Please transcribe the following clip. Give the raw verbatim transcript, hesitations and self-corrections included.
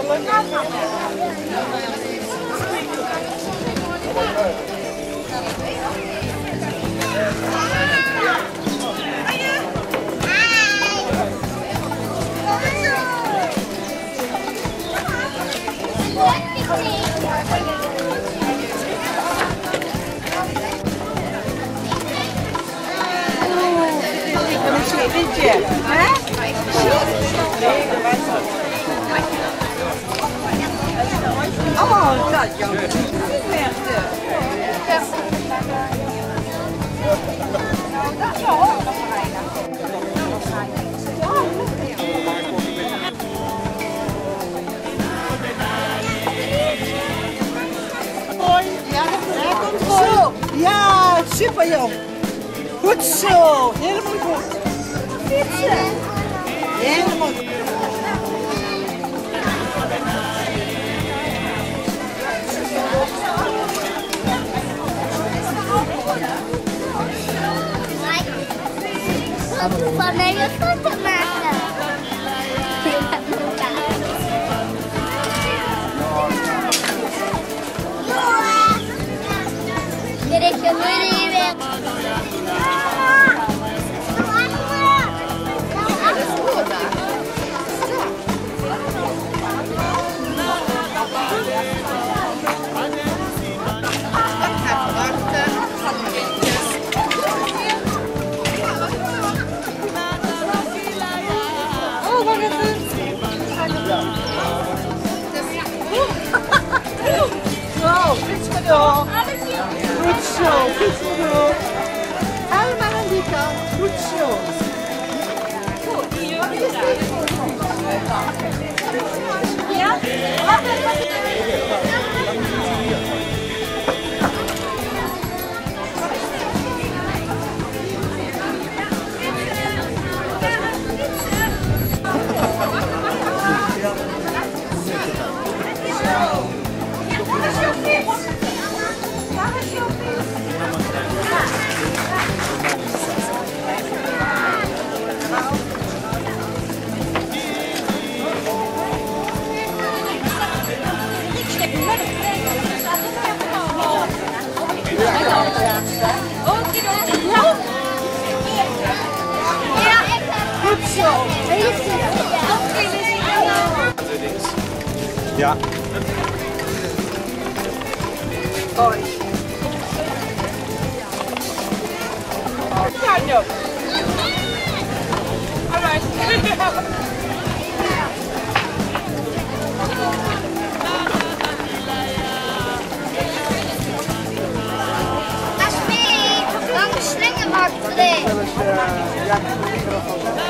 Oh, dat is jammer. Dat is wel hoog. Zo, ja, super jong. Goed zo, helemaal goed. Fietsen. Helemaal goed. Van mij je foto maken. Direct je nu weer. Zo, fietsen door. Goed zo, fietsen door. Allemaal aan die kant. Goed zo. Ja? Goed zo. Ja. Hoi. Kijk op. Alright. Asmi, dan de slinger achter. Ja,